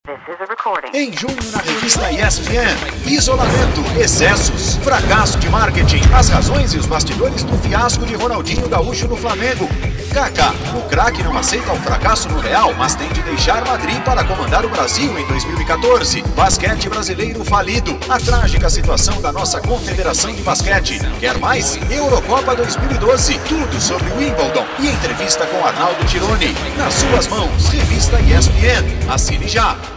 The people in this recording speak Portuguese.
Em junho, na revista ESPN, isolamento, excessos, fracasso de marketing, as razões e os bastidores do fiasco de Ronaldinho Gaúcho no Flamengo. Kaká, o craque não aceita o fracasso no Real, mas tem de deixar Madrid para comandar o Brasil em 2014. Basquete brasileiro falido, a trágica situação da nossa confederação de basquete. Quer mais? Eurocopa 2012, tudo sobre Wimbledon e entrevista com Arnaldo Tironi. Nas suas mãos, revista ESPN. Assine já.